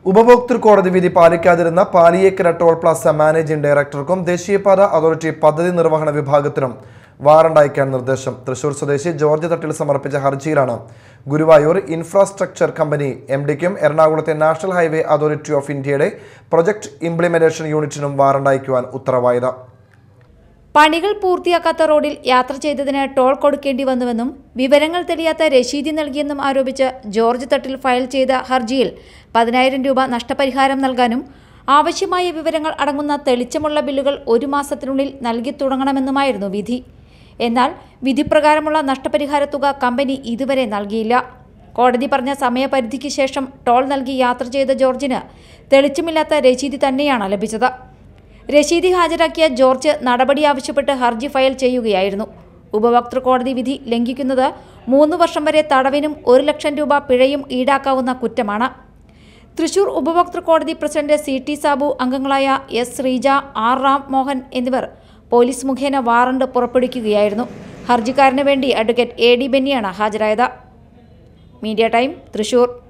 ഉപഭോക്തൃ കോടതി വിധി പാലിക്കാതിരുന്ന പാലിയേക്കര ടോൾ പ്ലാസ മാനേജിംഗ് ഡയറക്ടർക്കും ദേശീയപാത അതോറിറ്റി പദ്ധതി നിർവഹണ വിഭാഗത്തിനും വാറണ്ട് അയക്കാൻ നിർദ്ദേശം. തൃശൂർ സ്വദേശി ജോർജ് തട്ടിൽ സമർപ്പിച്ച ഹർജിയിലാണ് ഗുരുവായൂർ ഇൻഫ്രാസ്ട്രക്ചർ കമ്പനി എംഡിക്കും എറണാകുളത്തെ നാഷണൽ ഹൈവേ അതോറിറ്റി ഓഫ് ഇന്ത്യയുടെ പ്രൊജക്ട് ഇംപ്ലിമെന്റേഷൻ യൂണിറ്റിനും വാറണ്ട് അയക്കുവാൻ ഉത്തരവായത്. പണികൾ പൂർത്തിയാക്കാത്ത റോഡിൽ യാത്ര ചെയ്തതിന് ടോൾ കൊടുക്കേണ്ടി വന്നുവെന്നും വിവരങ്ങൾ തെളിയാത്ത രശീതി നൽകിയെന്നും ആരോപിച്ച് ജോർജ് തട്ടിൽ ഫയൽ ചെയ്ത ഹർജിയിൽ 10,000 രൂപ നഷ്ടപരിഹാരം നൽകാനും ആവശ്യമായ വിവരങ്ങൾ അടങ്ങുന്ന തെളിച്ചമുള്ള ബില്ലുകൾ 1 മാസത്തിനുള്ളിൽ നൽകി തുടങ്ങണമെന്നുമായിരുന്നു വിധി. എന്നാൽ വിധിപ്രകാരമുള്ള നഷ്ടപരിഹാര തുക കമ്പനി ഇതുവരെ നൽകിയില്ല. കോടതി പറഞ്ഞ സമയപരിധിക്ക് ശേഷം ടോൾ നൽകി യാത്ര ചെയ്ത ജോർജിന് തെളിച്ചമില്ലാത്ത രശീതി തന്നെയാണ് ലഭിച്ചത്. രശീതി ഹാജരാക്കിയ ജോർജ് നടപടി ആവശ്യപ്പെട്ട് ഹർജി ഫയൽ ചെയ്യുകയായിരുന്നു. ഉപഭോക്തൃ കോടതി വിധി ലംഘിക്കുന്നത് 3 വർഷം വരെ തടവിനും 1 ലക്ഷം രൂപ പിഴയും ഈടാക്കാവുന്ന കുറ്റമാണ്. തൃശൂർ ഉപഭോക്തൃ കോടതി പ്രസിഡന്റ് CT സാബു, അംഗങ്ങളായ S ശ്രീജ, R റാം മോഹൻ എന്നിവർ പോലീസ് മുഖേന വാറണ്ട് പുറപ്പെടുവിക്കുകയായിരുന്നു. ഹർജിക്കാരന് വേണ്ടി അഡ്വക്കേറ്റ് AD ബെന്നിയാണ് ഹാജരായത്. Media time, Thrissur.